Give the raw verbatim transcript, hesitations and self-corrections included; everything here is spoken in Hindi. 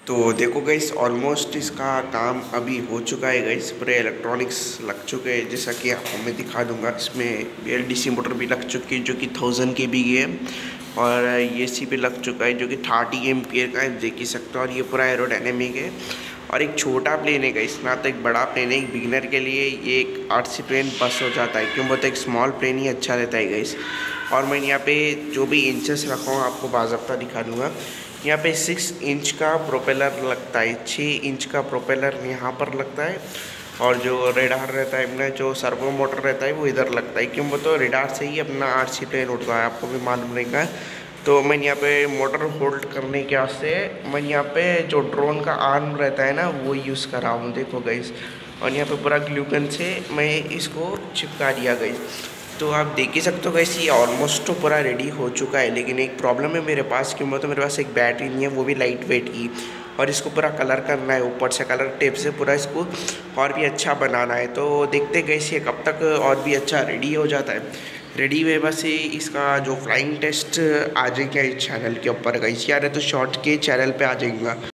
तो देखो गाइस, ऑलमोस्ट इसका काम अभी हो चुका है गाइस। पूरे इलेक्ट्रॉनिक्स लग चुके हैं, जैसा कि आपको मैं दिखा दूंगा। इसमें एलडीसी मोटर भी लग चुकी है जो कि थाउजेंड के बी है, और ये सी भी लग चुका है जो कि थर्टी एम्पियर का है, देख ही सकते हो। और ये पूरा एरोडायनेमिक है। और एक छोटा प्लेन है गाइस, ना तो एक बड़ा प्लेन है। एक बिगिनर के लिए ये एक आरसी प्लेन बस हो जाता है, क्यों बोलते एक स्मॉल प्लेन ही अच्छा रहता है गाइस। और मैं यहाँ पे जो भी इंचेस रखा हूँ आपको बाज़ाब्ता दिखा दूँगा। यहाँ पे सिक्स इंच का प्रोपेलर लगता है, छः इंच का प्रोपेलर यहाँ पर लगता है। और जो रेडार रहता है अपना, जो सर्वो मोटर रहता है वो इधर लगता है, क्यों बोलते रेडार से ही अपना आरसी प्लेन उठता है, आपको भी मालूम रहेगा। तो मैं यहाँ पे मोटर होल्ड करने के वास्ते मैं यहाँ पे जो ड्रोन का आर्म रहता है ना वो यूज़ कर रहा हूँ, देखो गाइस। और यहाँ पे पूरा ग्लू गन से मैं इसको चिपका दिया गाइस। तो आप देख ही सकते हो गाइस, ये ऑलमोस्ट तो पूरा रेडी हो चुका है। लेकिन एक प्रॉब्लम है मेरे पास, क्यों तो मेरे पास एक बैटरी नहीं है, वो भी लाइट वेट की। और इसको पूरा कलर करना है, ऊपर से कलर टेप से पूरा इसको और भी अच्छा बनाना है। तो देखते गाइस ये कब तक और भी अच्छा रेडी हो जाता है। रेडी हुए बस ही इसका जो फ्लाइंग टेस्ट आ जाएगा इस चैनल के ऊपर गाइस, यार तो शॉर्ट के चैनल पे आ जाएगा।